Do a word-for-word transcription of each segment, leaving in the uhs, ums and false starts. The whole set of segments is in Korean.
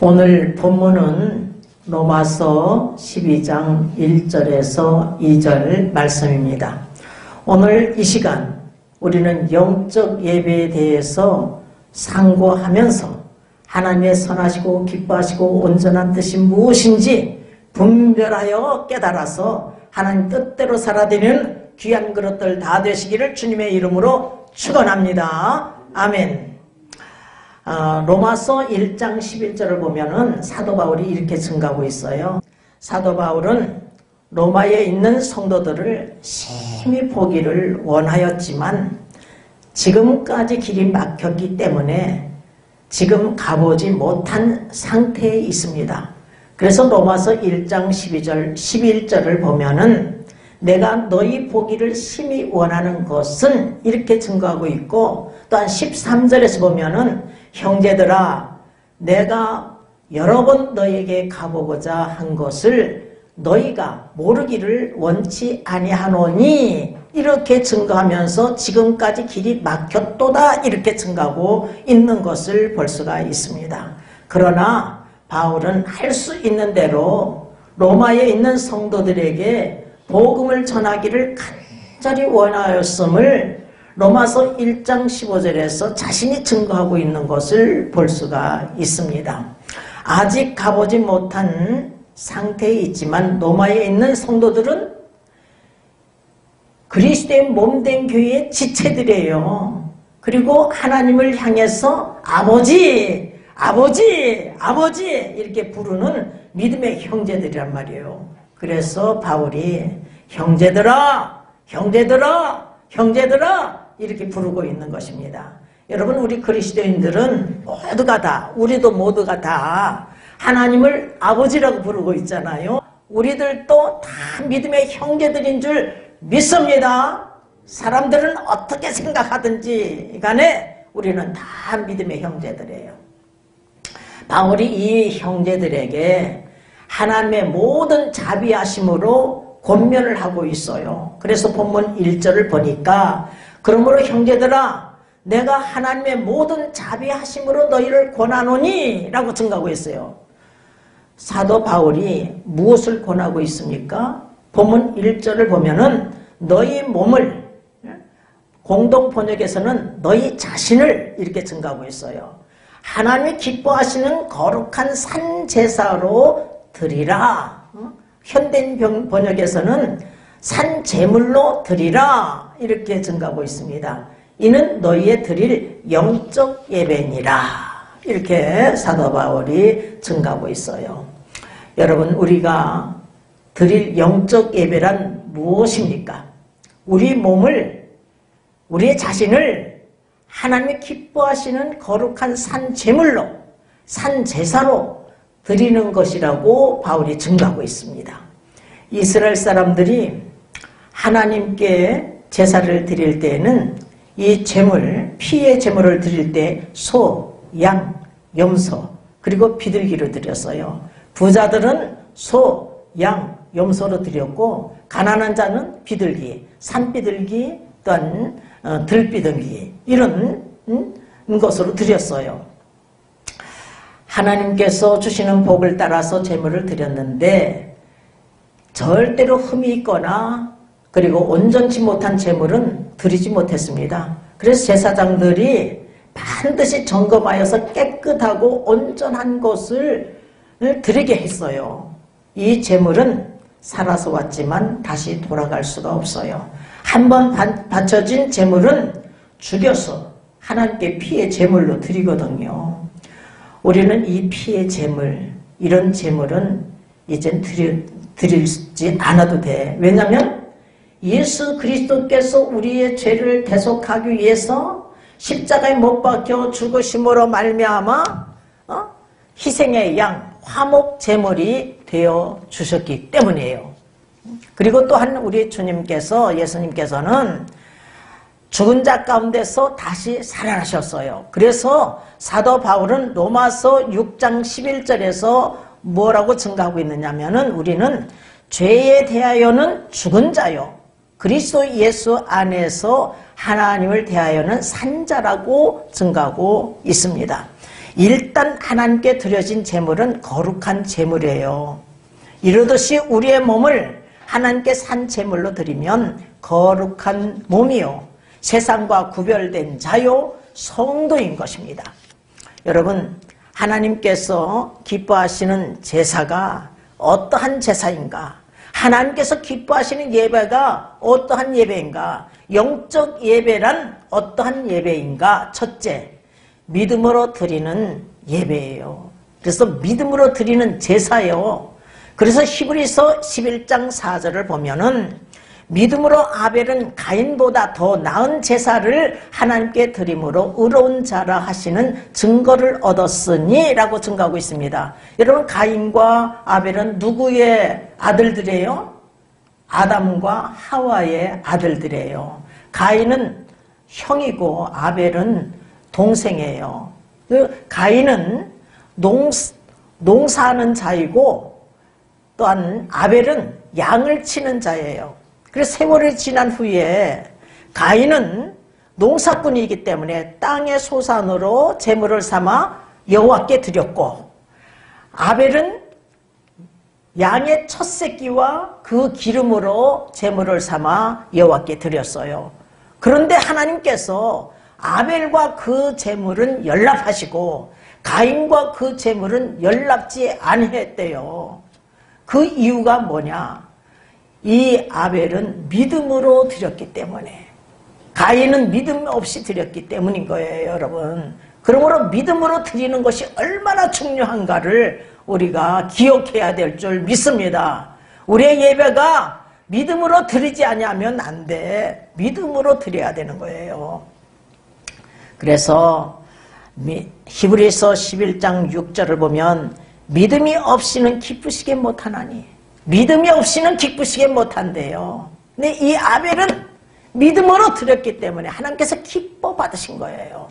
오늘 본문은 로마서 십이 장 일 절에서 이 절 말씀입니다. 오늘 이 시간 우리는 영적 예배에 대해서 상고하면서 하나님의 선하시고 기뻐하시고 온전한 뜻이 무엇인지 분별하여 깨달아서 하나님 뜻대로 살아되는 귀한 그릇들 다 되시기를 주님의 이름으로 축원합니다. 아멘. 어, 로마서 일 장 십일 절을 보면은 사도 바울이 이렇게 증가하고 있어요. 사도 바울은 로마에 있는 성도들을 심히 보기를 원하였지만 지금까지 길이 막혔기 때문에 지금 가보지 못한 상태에 있습니다. 그래서 로마서 일 장 십이 절, 십일 절을 보면은 내가 너희 보기를 심히 원하는 것은 이렇게 증거하고 있고, 또한 십삼 절에서 보면은 형제들아 내가 여러 번 너희에게 가보고자 한 것을 너희가 모르기를 원치 아니하노니 이렇게 증거하면서 지금까지 길이 막혔도다 이렇게 증거하고 있는 것을 볼 수가 있습니다. 그러나 바울은 할 수 있는 대로 로마에 있는 성도들에게 복음을 전하기를 간절히 원하였음을 로마서 일 장 십오 절에서 자신이 증거하고 있는 것을 볼 수가 있습니다. 아직 가보지 못한 상태에 있지만 로마에 있는 성도들은 그리스도의 몸된 교회의 지체들이에요. 그리고 하나님을 향해서 아버지, 아버지, 아버지 이렇게 부르는 믿음의 형제들이란 말이에요. 그래서 바울이 형제들아, 형제들아, 형제들아 이렇게 부르고 있는 것입니다. 여러분, 우리 그리스도인들은 모두가 다, 우리도 모두가 다 하나님을 아버지라고 부르고 있잖아요. 우리들도 다 믿음의 형제들인 줄 믿습니다. 사람들은 어떻게 생각하든지 간에 우리는 다 믿음의 형제들이에요. 바울이 이 형제들에게 하나님의 모든 자비하심으로 권면을 하고 있어요. 그래서 본문 일 절을 보니까 그러므로 형제들아 내가 하나님의 모든 자비하심으로 너희를 권하노니 라고 증가하고 있어요. 사도 바울이 무엇을 권하고 있습니까? 본문 일 절을 보면은 너희 몸을, 공동 번역에서는 너희 자신을 이렇게 증가하고 있어요. 하나님이 기뻐하시는 거룩한 산제사로 드리라. 현대인 번역에서는 산제물로 드리라 이렇게 증가하고 있습니다. 이는 너희의 드릴 영적 예배니라 이렇게 사도 바울이 증가하고 있어요. 여러분, 우리가 드릴 영적 예배란 무엇입니까? 우리 몸을, 우리의 자신을 하나님이 기뻐하시는 거룩한 산제물로, 산제사로 드리는 것이라고 바울이 증거하고 있습니다. 이스라엘 사람들이 하나님께 제사를 드릴 때에는 이 제물, 피의 제물을 드릴 때 소, 양, 염소 그리고 비둘기로 드렸어요. 부자들은 소, 양, 염소로 드렸고 가난한 자는 비둘기, 산비둘기 또는 어, 들비둘기 이런 음, 것으로 드렸어요. 하나님께서 주시는 복을 따라서 제물을 드렸는데 절대로 흠이 있거나 그리고 온전치 못한 제물은 드리지 못했습니다. 그래서 제사장들이 반드시 점검하여서 깨끗하고 온전한 것을 드리게 했어요. 이 제물은 살아서 왔지만 다시 돌아갈 수가 없어요. 한번 바쳐진 제물은 죽여서 하나님께 피의 제물로 드리거든요. 우리는 이 피의 제물, 이런 제물은 이젠 드릴, 드리지 않아도 돼. 왜냐하면 예수 그리스도께서 우리의 죄를 대속하기 위해서 십자가에 못 박혀 죽으심으로 말미암아 어? 희생의 양, 화목 제물이 되어 주셨기 때문이에요. 그리고 또한 우리 주님께서, 예수님께서는 죽은 자 가운데서 다시 살아나셨어요. 그래서 사도 바울은 로마서 육 장 십일 절에서 뭐라고 증가하고 있느냐면은 우리는 죄에 대하여는 죽은 자요, 그리스도 예수 안에서 하나님을 대하여는 산 자라고 증가하고 있습니다. 일단 하나님께 드려진 제물은 거룩한 제물이에요. 이르듯이 우리의 몸을 하나님께 산 제물로 드리면 거룩한 몸이요 세상과 구별된 자요 성도인 것입니다. 여러분, 하나님께서 기뻐하시는 제사가 어떠한 제사인가? 하나님께서 기뻐하시는 예배가 어떠한 예배인가? 영적 예배란 어떠한 예배인가? 첫째, 믿음으로 드리는 예배예요. 그래서 믿음으로 드리는 제사예요. 그래서 히브리서 십일 장 사 절을 보면은 믿음으로 아벨은 가인보다 더 나은 제사를 하나님께 드림으로 의로운 자라 하시는 증거를 얻었으니 라고 증거하고 있습니다. 여러분, 가인과 아벨은 누구의 아들들이에요? 아담과 하와의 아들들이에요. 가인은 형이고 아벨은 동생이에요. 가인은 농, 농사하는 자이고 또한 아벨은 양을 치는 자예요. 그래서 세월이 지난 후에 가인은 농사꾼이기 때문에 땅의 소산으로 제물을 삼아 여호와께 드렸고, 아벨은 양의 첫 새끼와 그 기름으로 제물을 삼아 여호와께 드렸어요. 그런데 하나님께서 아벨과 그 제물은 연락하시고 가인과 그 제물은 연락지 아니했대요. 그 이유가 뭐냐? 이 아벨은 믿음으로 드렸기 때문에, 가인은 믿음 없이 드렸기 때문인 거예요, 여러분. 그러므로 믿음으로 드리는 것이 얼마나 중요한가를 우리가 기억해야 될 줄 믿습니다. 우리의 예배가 믿음으로 드리지 아니하면 안 돼. 믿음으로 드려야 되는 거예요. 그래서 히브리서 십일 장 육 절을 보면 믿음이 없이는 기쁘시게 못하나니, 믿음이 없이는 기쁘시게 못한대요. 근데 이 아벨은 믿음으로 드렸기 때문에 하나님께서 기뻐 받으신 거예요.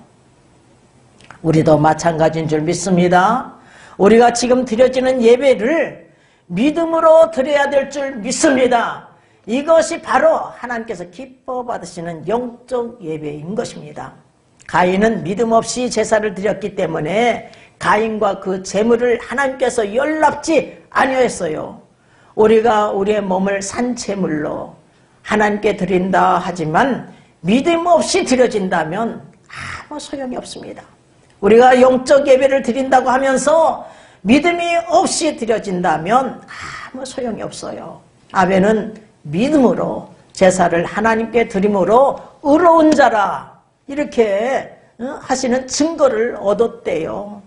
우리도 마찬가지인 줄 믿습니다. 우리가 지금 드려지는 예배를 믿음으로 드려야 될 줄 믿습니다. 이것이 바로 하나님께서 기뻐 받으시는 영적 예배인 것입니다. 가인은 믿음 없이 제사를 드렸기 때문에 가인과 그 제물을 하나님께서 연락지 아니했어요. 우리가 우리의 몸을 산 제물로 하나님께 드린다 하지만 믿음 없이 드려진다면 아무 소용이 없습니다. 우리가 영적 예배를 드린다고 하면서 믿음이 없이 드려진다면 아무 소용이 없어요. 아벨은 믿음으로 제사를 하나님께 드림으로 의로운 자라 이렇게 하시는 증거를 얻었대요.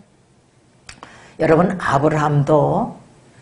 여러분, 아브라함도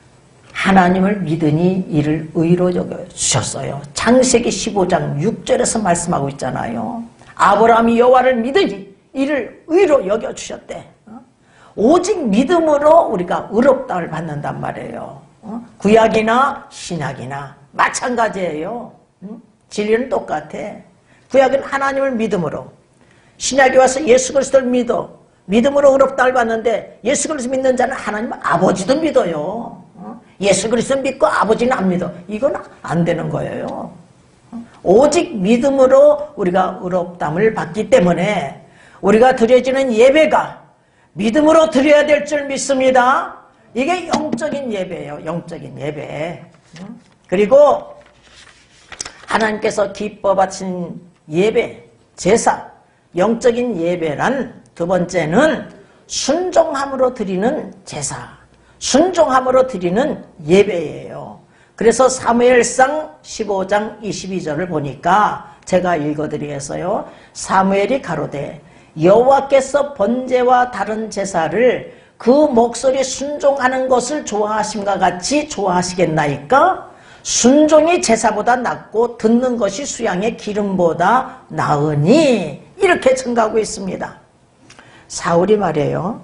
하나님을 믿으니 이를 의로 여겨주셨어요. 창세기 십오 장 육 절에서 말씀하고 있잖아요. 아브라함이 여호와를 믿으니 이를 의로 여겨주셨대. 오직 믿음으로 우리가 의롭다를 받는단 말이에요. 구약이나 신약이나 마찬가지예요. 진리는 똑같아. 구약은 하나님을 믿음으로, 신약에 와서 예수 그리스도를 믿어 믿음으로 의롭다를 받는데, 예수 그리스도 믿는 자는 하나님 아버지도 믿어요. 예수 그리스도 믿고 아버지는 안 믿어. 이건 안 되는 거예요. 오직 믿음으로 우리가 의롭담을 받기 때문에 우리가 드려지는 예배가 믿음으로 드려야 될 줄 믿습니다. 이게 영적인 예배예요. 영적인 예배. 그리고 하나님께서 기뻐 받으신 예배, 제사, 영적인 예배란 두 번째는 순종함으로 드리는 제사, 순종함으로 드리는 예배예요. 그래서 사무엘상 십오 장 이십이 절을 보니까 제가 읽어드리겠어요. 사무엘이 가로되 여호와께서 번제와 다른 제사를 그 목소리 순종하는 것을 좋아하심과 같이 좋아하시겠나이까? 순종이 제사보다 낫고 듣는 것이 수양의 기름보다 나으니, 이렇게 증가하고 있습니다. 사울이 말이에요,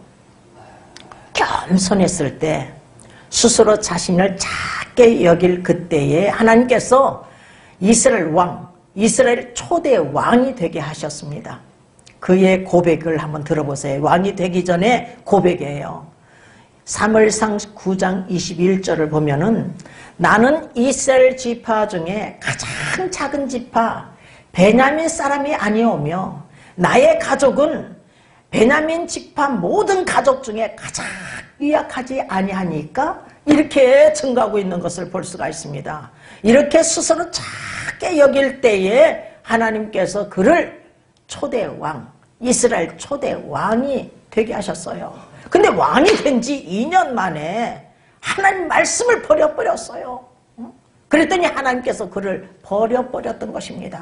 겸손했을 때 스스로 자신을 작게 여길 그때에 하나님께서 이스라엘 왕, 이스라엘 초대 왕이 되게 하셨습니다. 그의 고백을 한번 들어보세요. 왕이 되기 전에 고백이에요. 사무엘상 구 장 이십일 절을 보면은 나는 이스라엘 지파 중에 가장 작은 지파 베냐민 사람이 아니오며 나의 가족은 베냐민 지파 모든 가족 중에 가장 유약하지 아니하니까 이렇게 증가하고 있는 것을 볼 수가 있습니다. 이렇게 스스로 작게 여길 때에 하나님께서 그를 초대왕, 이스라엘 초대왕이 되게 하셨어요. 근데 왕이 된 지 이 년 만에 하나님 말씀을 버려버렸어요. 그랬더니 하나님께서 그를 버려버렸던 것입니다.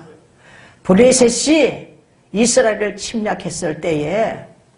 브레셋이 이스라엘을 침략했을 때에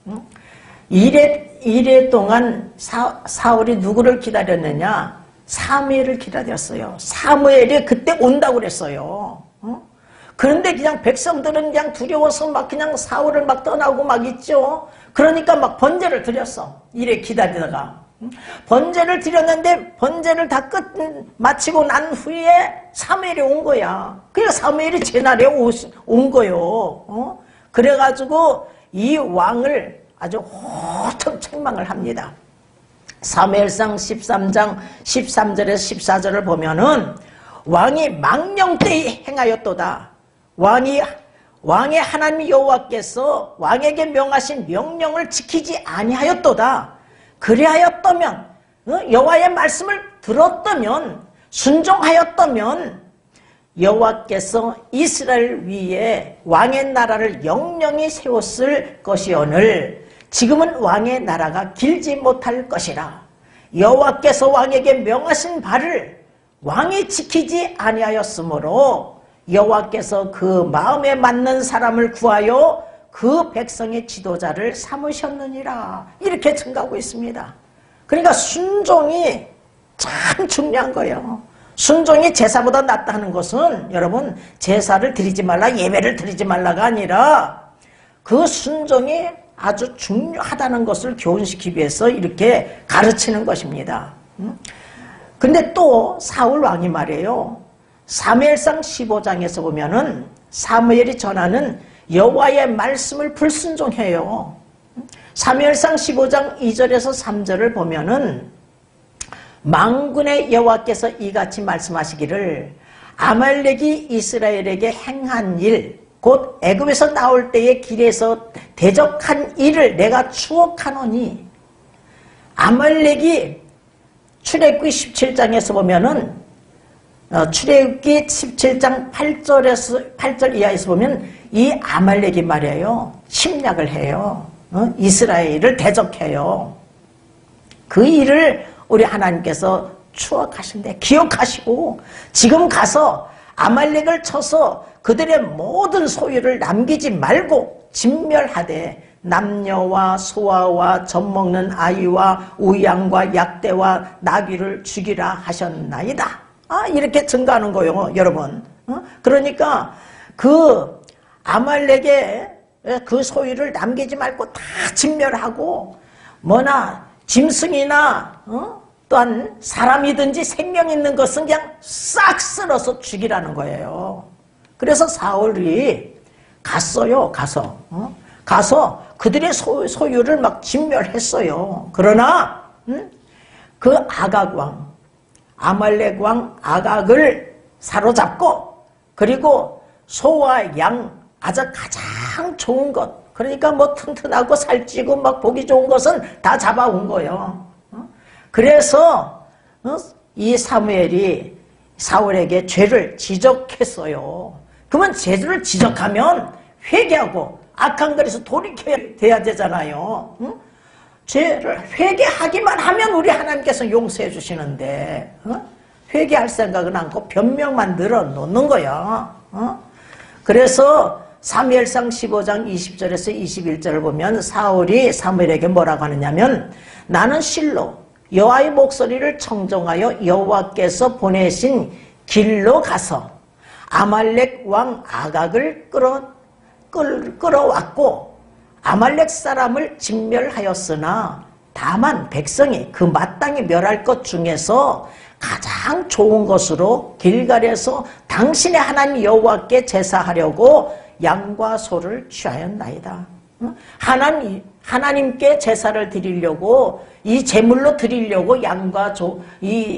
이래, 이래 동안 사, 사울이 누구를 기다렸느냐? 사무엘을 기다렸어요. 사무엘이 그때 온다고 그랬어요. 그런데 그냥 백성들은 그냥 두려워서 막 그냥 사울을 막 떠나고 막 있죠. 그러니까 막 번제를 드렸어. 이래 기다리다가. 번제를 드렸는데 번제를 다 끝 마치고 난 후에 사무엘이 온 거야. 그래서 사무엘이 제날에 온 거요. 어? 그래가지고 이 왕을 아주 호통 책망을 합니다. 사무엘상 십삼 장 십삼 절에서 십사 절을 보면은 왕이 망령 때 행하였도다. 왕이 왕의 하나님 여호와께서 왕에게 명하신 명령을 지키지 아니하였도다. 그리하였다면 여호와의 말씀을 들었다면 순종하였다면 여호와께서 이스라엘 위에 왕의 나라를 영영히 세웠을 것이오늘 지금은 왕의 나라가 길지 못할 것이라. 여호와께서 왕에게 명하신 바를 왕이 지키지 아니하였으므로 여호와께서 그 마음에 맞는 사람을 구하여 그 백성의 지도자를 삼으셨느니라. 이렇게 증가하고 있습니다. 그러니까 순종이 참 중요한 거예요. 순종이 제사보다 낫다는 것은 여러분 제사를 드리지 말라, 예배를 드리지 말라가 아니라 그 순종이 아주 중요하다는 것을 교훈시키기 위해서 이렇게 가르치는 것입니다. 근데 또 사울 왕이 말이에요. 사무엘상 십오 장에서 보면은 사무엘이 전하는 여호와의 말씀을 불순종해요. 사무엘상 십오 장 이 절에서 삼 절을 보면은 만군의 여호와께서 이같이 말씀하시기를 아말렉이 이스라엘에게 행한 일, 곧 애굽에서 나올 때의 길에서 대적한 일을 내가 추억하노니. 아말렉이 출애굽기 십칠 장에서 보면은 어, 출애굽기 십칠 장 팔 절에서 팔 절 이하에서 보면 이 아말렉이 말이에요. 침략을 해요. 어? 이스라엘을 대적해요. 그 일을 우리 하나님께서 추억하신대. 기억하시고 지금 가서 아말렉을 쳐서 그들의 모든 소유를 남기지 말고 진멸하되 남녀와 소아와 젖먹는 아이와 우양과 약대와 나귀를 죽이라 하셨나이다. 아, 이렇게 증가하는 거예요, 여러분. 어? 그러니까 그 아말렉의 그 소유를 남기지 말고 다 진멸하고 뭐나 짐승이나 어? 또한 사람이든지 생명 있는 것은 그냥 싹 쓸어서 죽이라는 거예요. 그래서 사울이 갔어요. 가서 어? 가서 그들의 소, 소유를 막 진멸했어요. 그러나 음? 그 아각 왕, 아말렉 왕 아각을 사로잡고 그리고 소와 양 아주 가장 좋은 것, 그러니까 뭐 튼튼하고 살찌고 막 보기 좋은 것은 다 잡아온 거예요. 그래서 이 사무엘이 사울에게 죄를 지적했어요. 그러면 죄를 지적하면 회개하고 악한 것에서 돌이켜야 돼야 되잖아요. 응? 죄를 회개하기만 하면 우리 하나님께서 용서해 주시는데 어? 회개할 생각은 않고 변명만 늘어놓는 거야. 어? 그래서 사무엘상 십오 장 이십 절에서 이십일 절을 보면 사울이 사무엘에게 뭐라고 하느냐면 나는 실로 여호와의 목소리를 청종하여 여호와께서 보내신 길로 가서 아말렉 왕 아각을 끌어, 끌, 끌어왔고 아말렉 사람을 진멸하였으나 다만 백성이 그 마땅히 멸할 것 중에서 가장 좋은 것으로 길갈에서 당신의 하나님 여호와께 제사하려고 양과 소를 취하였나이다. 하나님, 하나님께 제사를 드리려고 이 제물로 드리려고 양과 조, 이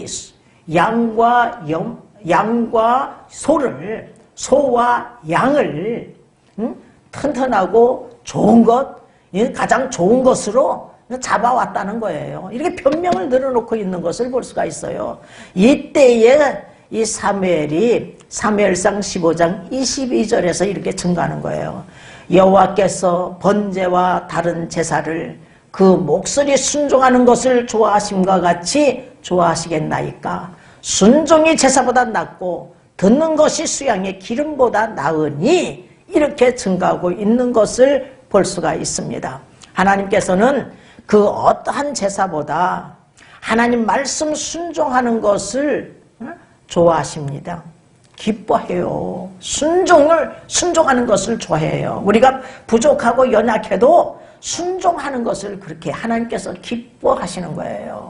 양과 영, 양과 소를 소와 양을 응? 튼튼하고 좋은 것, 가장 좋은 것으로 잡아왔다는 거예요. 이렇게 변명을 늘어놓고 있는 것을 볼 수가 있어요. 이때에 이 사무엘이 사무엘상 십오 장 이십이 절에서 이렇게 증거하는 거예요. 여호와께서 번제와 다른 제사를 그 목소리 순종하는 것을 좋아하심과 같이 좋아하시겠나이까. 순종이 제사보다 낫고 듣는 것이 수양의 기름보다 나으니 이렇게 증거하고 있는 것을 볼 수가 있습니다. 하나님께서는 그 어떠한 제사보다 하나님 말씀 순종하는 것을 좋아하십니다. 기뻐해요. 순종을 순종하는 것을 좋아해요. 우리가 부족하고 연약해도 순종하는 것을 그렇게 하나님께서 기뻐하시는 거예요.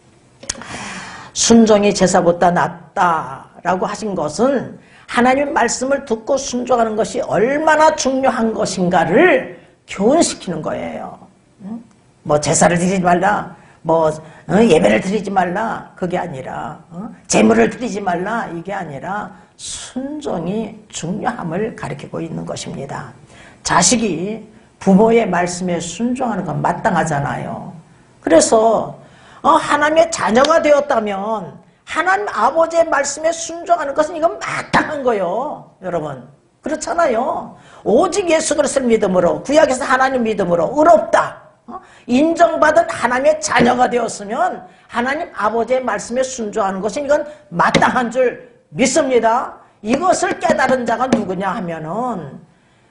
순종이 제사보다 낫다라고 하신 것은 하나님 말씀을 듣고 순종하는 것이 얼마나 중요한 것인가를 교훈시키는 거예요. 뭐 제사를 드리지 말라, 뭐 예배를 드리지 말라, 그게 아니라 제물을 드리지 말라, 이게 아니라 순종이 중요함을 가리키고 있는 것입니다. 자식이 부모의 말씀에 순종하는 건 마땅하잖아요. 그래서 하나님의 자녀가 되었다면 하나님 아버지의 말씀에 순종하는 것은 이건 마땅한 거예요. 여러분 그렇잖아요. 오직 예수 그리스도를 믿음으로, 구약에서 하나님 믿음으로 의롭다 인정받은 하나님의 자녀가 되었으면 하나님 아버지의 말씀에 순종하는 것은 이건 마땅한 줄 믿습니다. 이것을 깨달은 자가 누구냐 하면은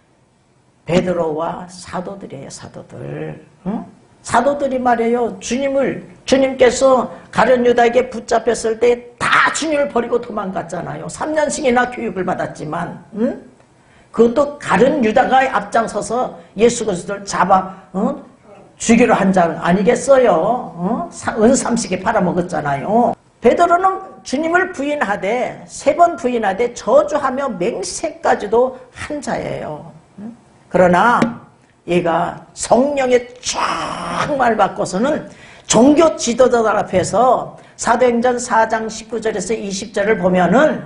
베드로와 사도들이에요. 사도들. 응? 사도들이 말이에요. 주님을 주님께서 가룟 유다에게 붙잡혔을 때 다 주님을 버리고 도망갔잖아요. 삼 년씩이나 교육을 받았지만 응? 그것도 가룟 유다가 앞장서서 예수 그리스도를 잡아 응? 죽이려 한 자 아니겠어요? 어? 은삼식에 팔아먹었잖아요. 베드로는 주님을 부인하되 세 번 부인하되 저주하며 맹세까지도 한 자예요. 그러나 얘가 성령의 정말 바꿔서는 종교 지도자들 앞에서 사도행전 사 장 십구 절에서 이십 절을 보면은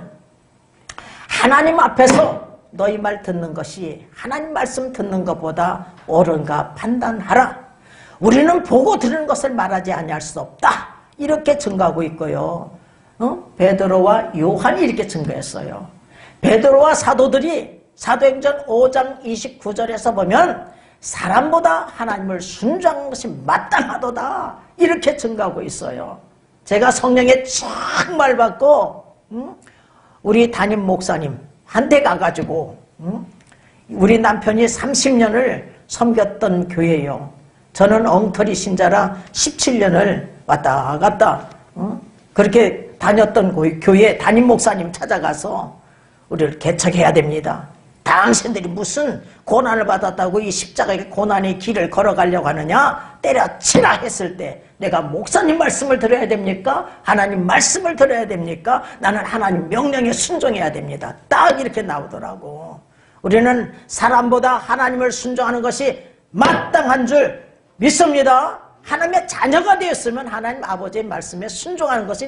하나님 앞에서 너희 말 듣는 것이 하나님 말씀 듣는 것보다 옳은가 판단하라. 우리는 보고 들은 것을 말하지 아니할 수 없다. 이렇게 증거하고 있고요. 어? 베드로와 요한이 이렇게 증거했어요. 베드로와 사도들이 사도행전 오 장 이십구 절에서 보면 사람보다 하나님을 순종하는 것이 마땅하도다. 이렇게 증거하고 있어요. 제가 성령의 정말 받고 음? 우리 담임 목사님한테 가가지고 음? 우리 남편이 삼십 년을 섬겼던 교회예요. 저는 엉터리 신자라 십칠 년을 왔다 갔다 어? 그렇게 다녔던 교회 담임 목사님 찾아가서 우리를 개척해야 됩니다. 당신들이 무슨 고난을 받았다고 이 십자가의 고난의 길을 걸어가려고 하느냐? 때려치라 했을 때 내가 목사님 말씀을 들어야 됩니까? 하나님 말씀을 들어야 됩니까? 나는 하나님 명령에 순종해야 됩니다. 딱 이렇게 나오더라고. 우리는 사람보다 하나님을 순종하는 것이 마땅한 줄 믿습니다. 하나님의 자녀가 되었으면 하나님 아버지의 말씀에 순종하는 것이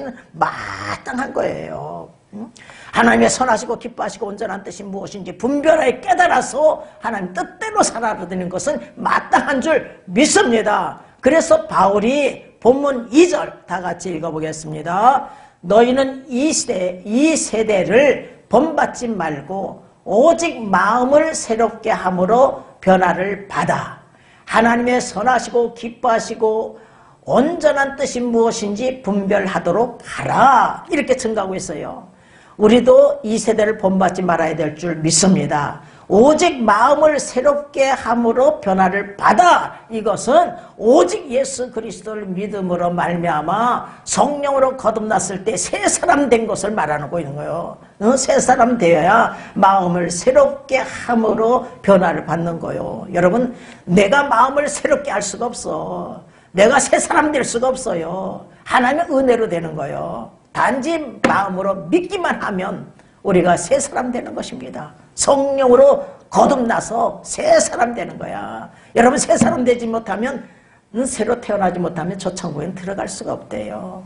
마땅한 거예요. 하나님의 선하시고 기뻐하시고 온전한 뜻이 무엇인지 분별하여 깨달아서 하나님 뜻대로 살아가는 것은 마땅한 줄 믿습니다. 그래서 바울이 본문 이 절 다 같이 읽어보겠습니다. 너희는 이 세대, 이 세대를 본받지 말고 오직 마음을 새롭게 함으로 변화를 받아 하나님의 선하시고 기뻐하시고 온전한 뜻이 무엇인지 분별하도록 하라. 이렇게 증거하고 있어요. 우리도 이 세대를 본받지 말아야 될 줄 믿습니다. 오직 마음을 새롭게 함으로 변화를 받아. 이것은 오직 예수 그리스도를 믿음으로 말미암아 성령으로 거듭났을 때 새 사람 된 것을 말하고 있는 거예요. 어? 새 사람 되어야 마음을 새롭게 함으로 변화를 받는 거예요. 여러분, 내가 마음을 새롭게 할 수가 없어. 내가 새 사람 될 수가 없어요. 하나님의 은혜로 되는 거예요. 단지 마음으로 믿기만 하면 우리가 새 사람 되는 것입니다. 성령으로 거듭나서 새 사람 되는 거야. 여러분, 새 사람 되지 못하면, 새로 태어나지 못하면 저 천국엔 들어갈 수가 없대요.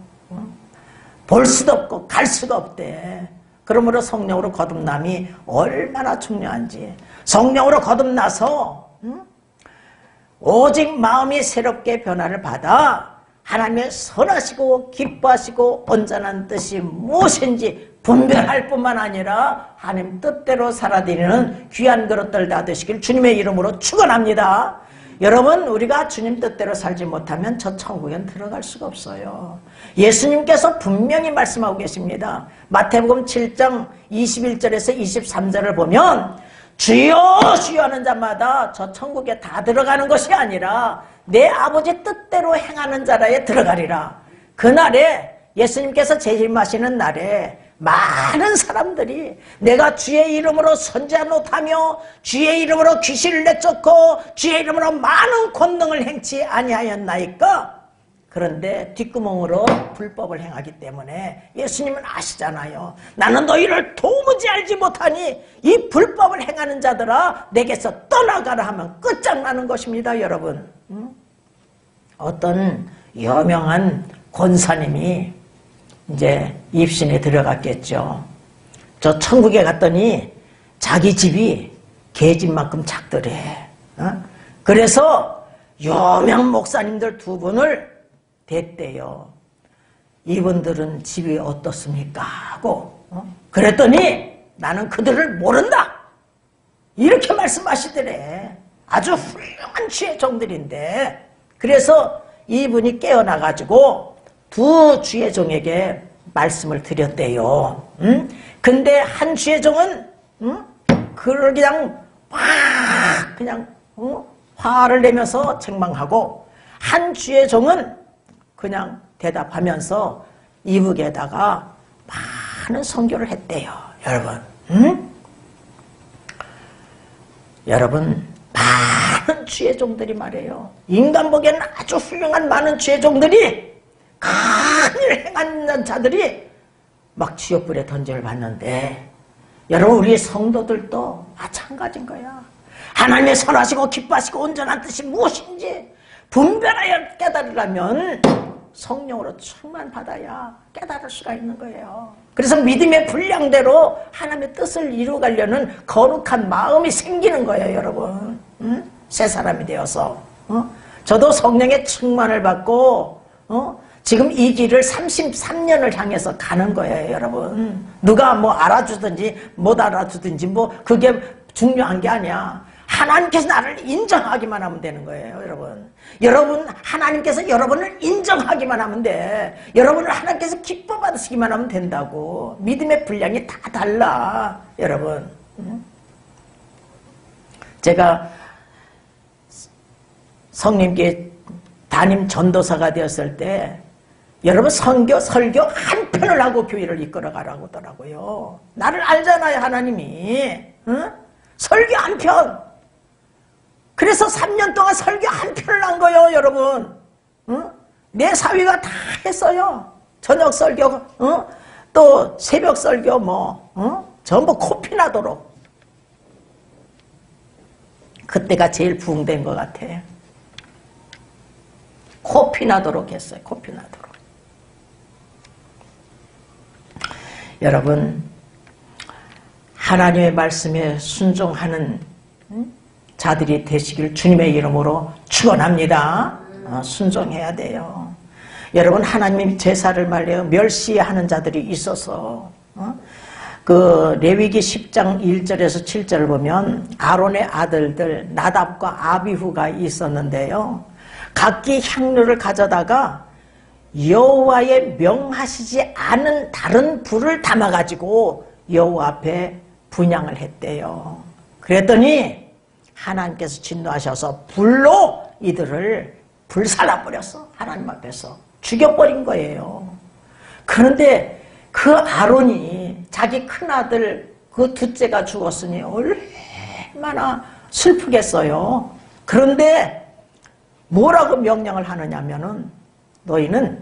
볼 수도 없고 갈 수도 없대. 그러므로 성령으로 거듭남이 얼마나 중요한지. 성령으로 거듭나서 오직 마음이 새롭게 변화를 받아 하나님의 선하시고 기뻐하시고 온전한 뜻이 무엇인지 분별할 뿐만 아니라 하나님 뜻대로 살아드리는 귀한 그릇들 다 되시길 주님의 이름으로 축원합니다. 여러분, 우리가 주님 뜻대로 살지 못하면 저 천국엔 들어갈 수가 없어요. 예수님께서 분명히 말씀하고 계십니다. 마태복음 칠 장 이십일 절에서 이십삼 절을 보면 주여 주여 하는 자마다 저 천국에 다 들어가는 것이 아니라 내 아버지 뜻대로 행하는 자라에 들어가리라. 그날에 예수님께서 재림하시는 날에 많은 사람들이 내가 주의 이름으로 선지자 노릇하며 주의 이름으로 귀신을 내쫓고 주의 이름으로 많은 권능을 행치 아니하였나이까? 그런데 뒷구멍으로 불법을 행하기 때문에 예수님은 아시잖아요. 나는 너희를 도무지 알지 못하니 이 불법을 행하는 자들아 내게서 떠나가라 하면 끝장나는 것입니다. 여러분, 응? 어떤 유명한 권사님이 이제 입신에 들어갔겠죠. 저 천국에 갔더니 자기 집이 개집만큼 작더래. 어? 그래서 유명 목사님들 두 분을 됐대요. 이분들은 집이 어떻습니까? 하고 어? 그랬더니 나는 그들을 모른다. 이렇게 말씀하시더래. 아주 훌륭한 지혜종들인데 그래서 이분이 깨어나가지고 두 주의종에게 말씀을 드렸대요. 응? 근데 한 주의종은 응? 그걸 그냥 막 그냥 어? 화를 내면서 책망하고 한 주의종은 그냥 대답하면서 이북에다가 많은 선교를 했대요. 여러분, 응? 여러분, 많은 주의종들이 말이에요. 인간 보기에는 아주 훌륭한 많은 주의종들이 큰일 행하는 자들이 막 지옥불에 던져를 받는데 여러분, 우리 성도들도 마찬가지인 거야. 하나님의 선하시고 기뻐하시고 온전한 뜻이 무엇인지 분별하여 깨달으려면 성령으로 충만받아야 깨달을 수가 있는 거예요. 그래서 믿음의 분량대로 하나님의 뜻을 이루어가려는 거룩한 마음이 생기는 거예요. 여러분, 응? 새 사람이 되어서 어? 저도 성령의 충만을 받고 어? 지금 이 길을 삼십삼 년을 향해서 가는 거예요. 여러분, 누가 뭐 알아주든지 못 알아주든지 뭐 그게 중요한 게 아니야. 하나님께서 나를 인정하기만 하면 되는 거예요. 여러분, 여러분 하나님께서 여러분을 인정하기만 하면 돼. 여러분을 하나님께서 기뻐 받으시기만 하면 된다고. 믿음의 분량이 다 달라. 여러분, 제가 성님께 담임 전도사가 되었을 때 여러분 선교 설교 한 편을 하고 교회를 이끌어가라고 하더라고요. 나를 알잖아요, 하나님이. 응? 설교 한 편. 그래서 삼 년 동안 설교 한 편을 한 거예요, 여러분. 응? 내 사위가 다 했어요. 저녁 설교, 어? 또 새벽 설교 뭐 어? 전부 코피 나도록. 그때가 제일 부흥된 것 같아. 코피 나도록 했어요. 코피 나도록. 여러분, 하나님의 말씀에 순종하는 자들이 되시길 주님의 이름으로 축원합니다. 어, 순종해야 돼요. 여러분, 하나님이 제사를 말려 멸시하는 자들이 있어서 어? 그 레위기 십 장 일 절에서 칠 절을 보면 아론의 아들들 나답과 아비후가 있었는데요. 각기 향료를 가져다가 여호와의 명하시지 않은 다른 불을 담아가지고 여호와 앞에 분향을 했대요. 그랬더니 하나님께서 진노하셔서 불로 이들을 불살라버렸어. 하나님 앞에서 죽여버린 거예요. 그런데 그 아론이 자기 큰아들 그 둘째가 죽었으니 얼마나 슬프겠어요. 그런데 뭐라고 명령을 하느냐면은 너희는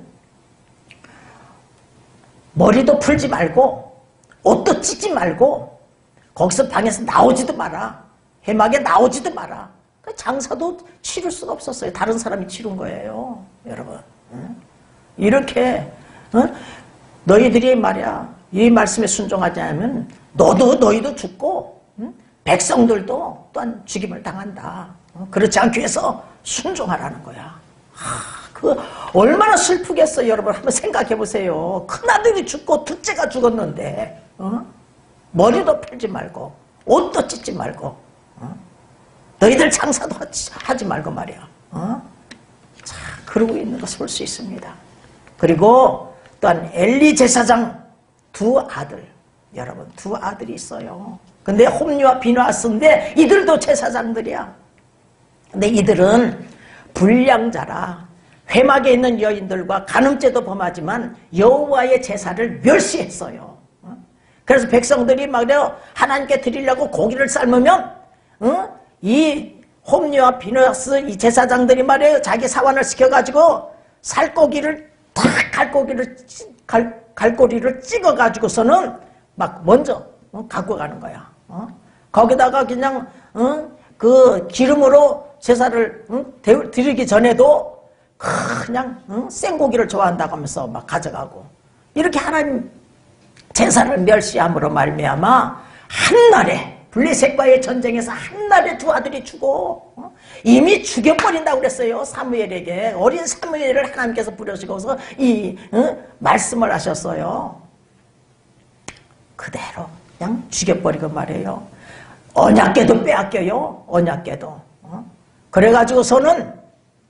머리도 풀지 말고 옷도 찢지 말고 거기서 방에서 나오지도 마라. 해막에 나오지도 마라. 장사도 치를 수가 없었어요. 다른 사람이 치른 거예요. 여러분, 이렇게 너희들이 말이야 이 말씀에 순종하지 않으면 너도 너희도 죽고 백성들도 또한 죽임을 당한다. 그렇지 않기 위해서 순종하라는 거야. 하, 그 얼마나 슬프겠어요, 여러분. 한번 생각해 보세요. 큰아들이 죽고 둘째가 죽었는데 어? 머리도 풀지 말고 옷도 찢지 말고 어? 너희들 장사도 하지, 하지 말고 말이야. 어? 자, 그러고 있는 것을 볼 수 있습니다. 그리고 또한 엘리 제사장 두 아들, 여러분 두 아들이 있어요. 근데 홈리와 비누아스인데 이들도 제사장들이야. 근데 이들은 불량자라 회막에 있는 여인들과 간음죄도 범하지만 여호와의 제사를 멸시했어요. 그래서 백성들이 말이요 하나님께 드리려고 고기를 삶으면 어? 이 홈리와 비누아스 이 제사장들이 말이에요 자기 사환을 시켜가지고 살고기를 다 갈고기를 갈, 갈고리를 찍어가지고서는 막 먼저 어? 갖고 가는 거야. 어? 거기다가 그냥 어? 그 기름으로 제사를 어? 드리기 전에도 그냥 어? 생고기를 좋아한다고 하면서 막 가져가고 이렇게 하나님 제사를 멸시함으로 말미암아 한날에 블레셋과의 전쟁에서 한날에 두 아들이 죽어 어? 이미 죽여버린다고 그랬어요. 사무엘에게 어린 사무엘을 하나님께서 부르시고서 이 어? 말씀을 하셨어요. 그대로 그냥 죽여버리고 말이에요. 언약궤도 빼앗겨요. 언약궤도 어? 그래가지고서는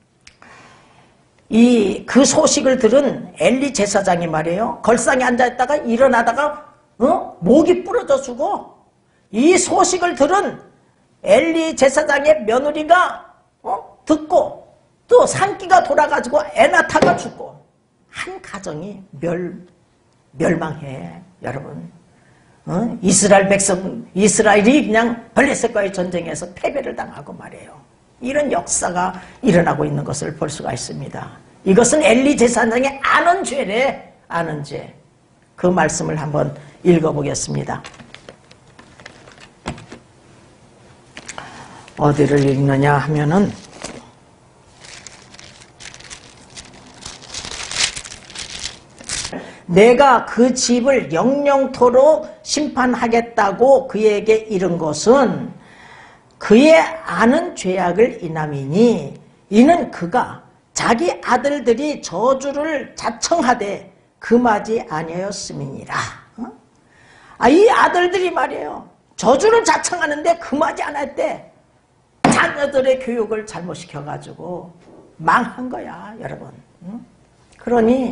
이 그 소식을 들은 엘리 제사장이 말이에요. 걸상에 앉아있다가 일어나다가 어? 목이 부러져 죽어. 이 소식을 들은 엘리 제사장의 며느리가 어? 듣고 또 산기가 돌아가지고 에나타가 죽고 한 가정이 멸, 멸망해. 여러분 어? 이스라엘 백성 이스라엘이 그냥 블레셋과의 전쟁에서 패배를 당하고 말이에요. 이런 역사가 일어나고 있는 것을 볼 수가 있습니다. 이것은 엘리 제사장의 아는 죄래. 아는 죄. 그 말씀을 한번 읽어보겠습니다. 어디를 읽느냐 하면은 내가 그 집을 영영토록 심판하겠다고 그에게 이른 것은 그의 아는 죄악을 인함이니 이는 그가 자기 아들들이 저주를 자청하되 금하지 아니하였음이니라. 어? 아, 이 아들들이 말이에요. 저주를 자청하는데 금하지 않았대. 자녀들의 교육을 잘못시켜가지고 망한 거야, 여러분. 응? 그러니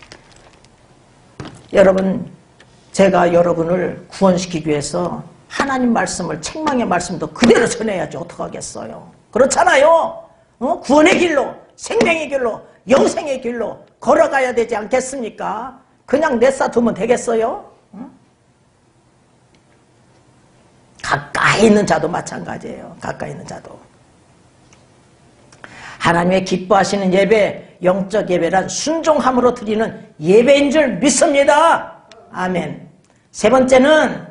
여러분, 제가 여러분을 구원시키기 위해서 하나님 말씀을, 책망의 말씀도 그대로 전해야지 어떡하겠어요. 그렇잖아요. 어? 구원의 길로, 생명의 길로, 영생의 길로 걸어가야 되지 않겠습니까? 그냥 내싸두면 되겠어요? 응? 가까이 있는 자도 마찬가지예요. 가까이 있는 자도. 하나님의 기뻐하시는 예배, 영적 예배란 순종함으로 드리는 예배인 줄 믿습니다. 아멘. 세 번째는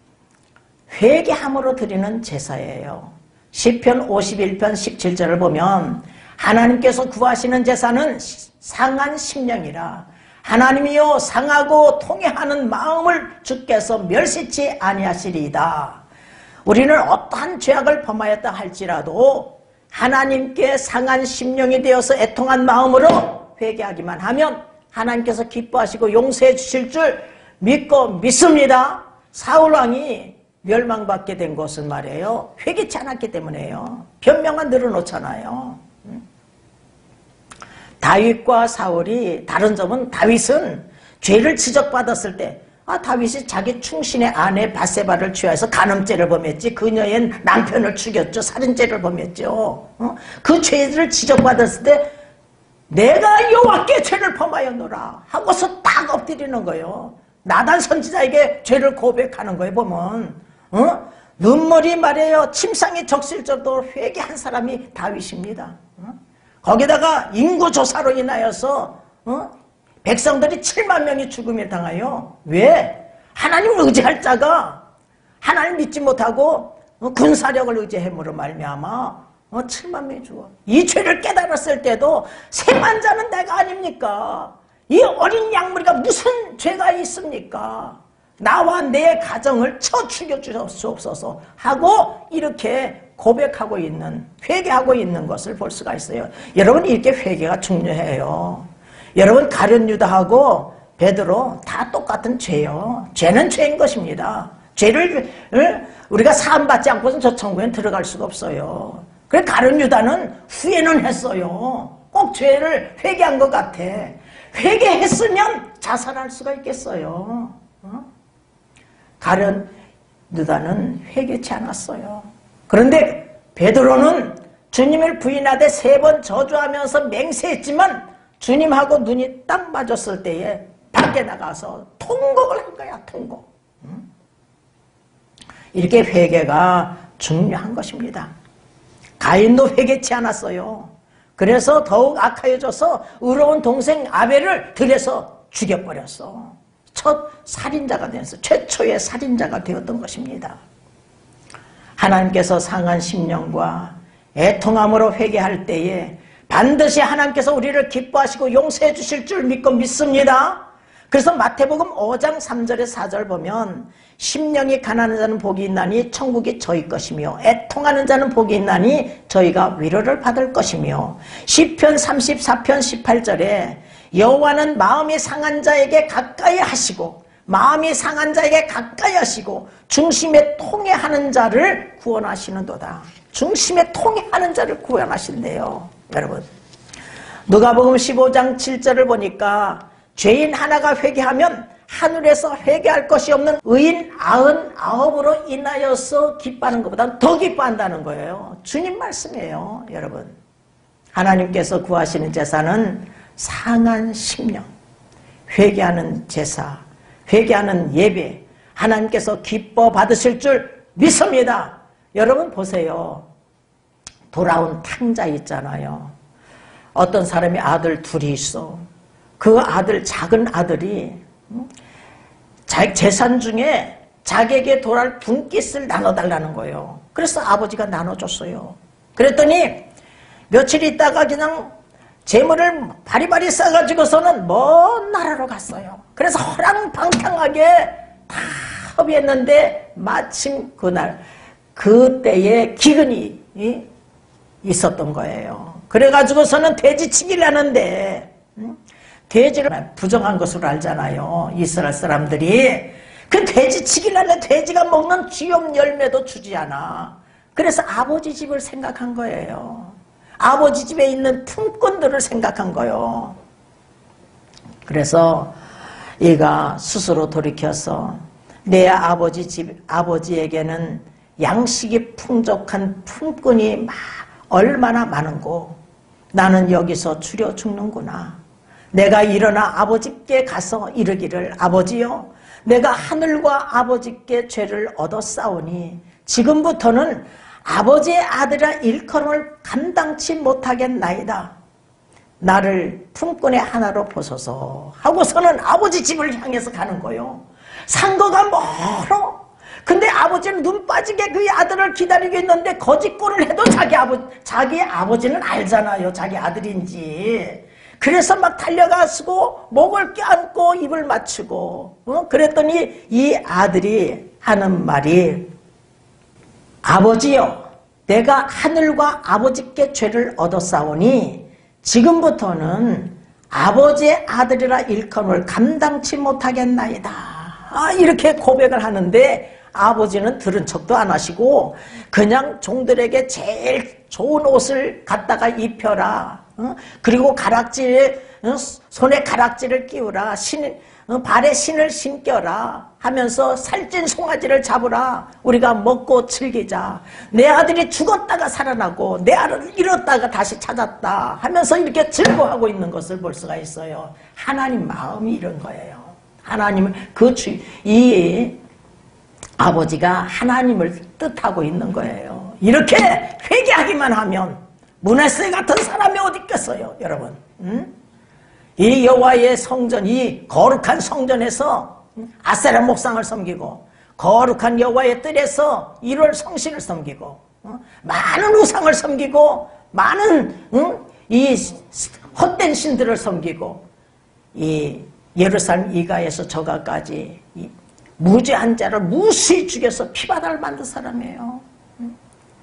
회개함으로 드리는 제사예요. 시편 오십일 편 십칠 절을 보면 하나님께서 구하시는 제사는 상한 심령이라 하나님이여 상하고 통회하는 마음을 주께서 멸시치 아니하시리이다. 우리는 어떠한 죄악을 범하였다 할지라도 하나님께 상한 심령이 되어서 애통한 마음으로 회개하기만 하면 하나님께서 기뻐하시고 용서해 주실 줄 믿고 믿습니다. 사울왕이 멸망받게 된 것은 말이에요. 회개치 않았기 때문에요. 변명만 늘어놓잖아요. 다윗과 사울이 다른 점은 다윗은 죄를 지적받았을 때 아, 다윗이 자기 충신의 아내 바세바를 취하여서 간음죄를 범했지 그녀의 남편을 죽였죠. 살인죄를 범했죠. 어? 그 죄를 지적받았을 때 내가 여호와께 죄를 범하였노라 하고서 딱 엎드리는 거예요. 나단 선지자에게 죄를 고백하는 거예요. 보면 어? 눈물이 말이에요. 침상에 적실 정도로 회개한 사람이 다윗입니다. 어? 거기다가 인구조사로 인하여서 어? 백성들이 칠만 명이 죽음을 당하여 왜? 하나님을 의지할 자가 하나님 믿지 못하고 어? 군사력을 의지함으로 말미암아 어? 칠만 명이 죽어. 이 죄를 깨달았을 때도 세만 자는 내가 아닙니까? 이 어린 양무리가 무슨 죄가 있습니까? 나와 내 가정을 쳐 죽여 주옵소서 하고 이렇게 고백하고 있는, 회개하고 있는 것을 볼 수가 있어요. 여러분, 이렇게 회개가 중요해요. 여러분, 가룟 유다하고 베드로 다 똑같은 죄요. 죄는 죄인 것입니다. 죄를 우리가 사함받지 않고서는 저 천국에 들어갈 수가 없어요. 그래, 가룟 유다는 후회는 했어요. 꼭 죄를 회개한 것 같아. 회개했으면 자살할 수가 있겠어요. 어? 가룟 유다는 회개치 않았어요. 그런데 베드로는 주님을 부인하되 세 번 저주하면서 맹세했지만 주님하고 눈이 딱 맞았을 때에 밖에 나가서 통곡을 한 거야. 통곡. 응? 이렇게 회개가 중요한 것입니다. 가인도 회개치 않았어요. 그래서 더욱 악하여져서 의로운 동생 아벨을 들여서 죽여버렸어. 첫 살인자가 되어서 최초의 살인자가 되었던 것입니다. 하나님께서 상한 심령과 애통함으로 회개할 때에 반드시 하나님께서 우리를 기뻐하시고 용서해 주실 줄 믿고 믿습니다. 그래서 마태복음 오 장 삼 절에 사 절 보면 심령이 가난한 자는 복이 있나니 천국이 저희 것이며 애통하는 자는 복이 있나니 저희가 위로를 받을 것이며 시편 삼십사 편 십팔 절에 여호와는 마음이 상한 자에게 가까이 하시고 마음이 상한 자에게 가까이 하시고 중심에 통해하는 자를 구원하시는도다. 중심에 통해하는 자를 구원하신대요. 여러분, 누가복음 십오 장 칠 절을 보니까 죄인 하나가 회개하면 하늘에서 회개할 것이 없는 의인 아흔 아홉으로 인하여서 기뻐하는 것보다 더 기뻐한다는 거예요. 주님 말씀이에요. 여러분, 하나님께서 구하시는 제사는 상한 심령, 회개하는 제사, 회개하는 예배, 하나님께서 기뻐 받으실 줄 믿습니다. 여러분 보세요. 돌아온 탕자 있잖아요. 어떤 사람이 아들 둘이 있어. 그 아들, 작은 아들이 재산 중에 자기에게 돌아올 분깃을 나눠달라는 거예요. 그래서 아버지가 나눠줬어요. 그랬더니 며칠 있다가 그냥 재물을 바리바리 싸가지고서는 먼 나라로 갔어요. 그래서 허랑방탕하게 다 합의했는데 마침 그날 그때에 기근이 있었던 거예요. 그래가지고서는 돼지치기를 하는데 돼지를 부정한 것으로 알잖아요. 이스라엘 사람들이. 그 돼지치기를 하는데 돼지가 먹는 쥐염 열매도 주지 않아. 그래서 아버지 집을 생각한 거예요. 아버지 집에 있는 품꾼들을 생각한 거예요. 그래서 얘가 스스로 돌이켜서 내 아버지 집, 아버지에게는 양식이 풍족한 품꾼이 막 얼마나 많은고 나는 여기서 추려 죽는구나. 내가 일어나 아버지께 가서 이르기를 아버지여 내가 하늘과 아버지께 죄를 얻었사오니 지금부터는 아버지의 아들이라 일컬음을 감당치 못하겠나이다. 나를 품꾼의 하나로 보소서 하고서는 아버지 집을 향해서 가는 거요. 상거가 멀어. 근데 아버지는 눈 빠지게 그 아들을 기다리고 있는데 거짓골을 해도 자기 아버, 자기 아버지는 알잖아요. 자기 아들인지. 그래서 막 달려가시고 목을 껴안고 입을 맞추고 어? 그랬더니 이 아들이 하는 말이 아버지여 내가 하늘과 아버지께 죄를 얻었사오니 지금부터는 아버지의 아들이라 일컬음을 감당치 못하겠나이다. 아, 이렇게 고백을 하는데 아버지는 들은 척도 안 하시고 그냥 종들에게 제일 좋은 옷을 갖다가 입혀라. 어? 그리고 가락지에 어? 손에 가락지를 끼우라. 신, 어? 발에 신을 신겨라 하면서 살찐 송아지를 잡으라. 우리가 먹고 즐기자. 내 아들이 죽었다가 살아나고 내 아들을 잃었다가 다시 찾았다 하면서 이렇게 즐거워하고 있는 것을 볼 수가 있어요. 하나님 마음이 이런 거예요. 하나님은 그 주, 이 아버지가 하나님을 뜻하고 있는 거예요. 이렇게 회개하기만 하면 므낫세 같은 사람이 어디 있겠어요, 여러분? 응? 이 여호와의 성전, 이 거룩한 성전에서 아세라 목상을 섬기고 거룩한 여호와의 뜰에서 일월 성신을 섬기고 어? 많은 우상을 섬기고 많은 응? 이 헛된 신들을 섬기고 이 예루살렘 이가에서 저가까지 이 무죄한 자를 무수히 죽여서 피바다를 만든 사람이에요.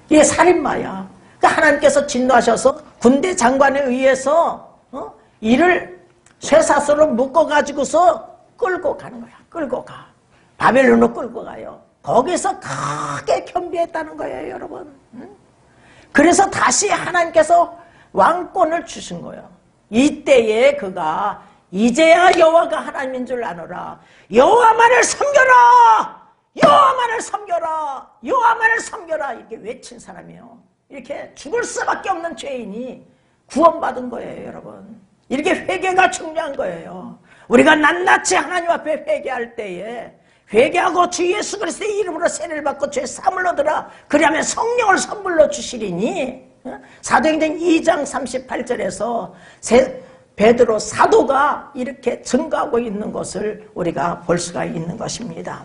이게 살인마야. 그러니까 하나님께서 진노하셔서 군대 장관에 의해서 어? 이를 쇠사슬로 묶어가지고서 끌고 가는 거야. 끌고 가. 바벨론으로 끌고 가요. 거기서 크게 겸비했다는 거예요, 여러분. 응? 그래서 다시 하나님께서 왕권을 주신 거예요. 이때에 그가 이제야 여호와가 하나님인 줄 아노라. 여호와만을 섬겨라. 여호와만을 섬겨라. 여호와만을 섬겨라. 이렇게 외친 사람이에요. 이렇게 죽을 수밖에 없는 죄인이 구원받은 거예요, 여러분. 이렇게 회개가 중요한 거예요. 우리가 낱낱이 하나님 앞에 회개할 때에 회개하고 주 예수 그리스도의 이름으로 세례를 받고 죄 사함을 얻으라. 그리하면 성령을 선물로 주시리니. 사도행전 이 장 삼십팔 절에서 베드로 사도가 이렇게 증거하고 있는 것을 우리가 볼 수가 있는 것입니다.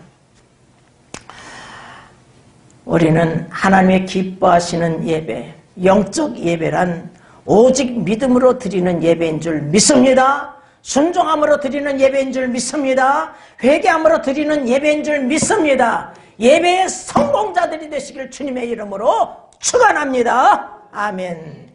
우리는 하나님의 기뻐하시는 예배, 영적 예배란 오직 믿음으로 드리는 예배인 줄 믿습니다. 순종함으로 드리는 예배인 줄 믿습니다. 회개함으로 드리는 예배인 줄 믿습니다. 예배의 성공자들이 되시길 주님의 이름으로 축원합니다. 아멘.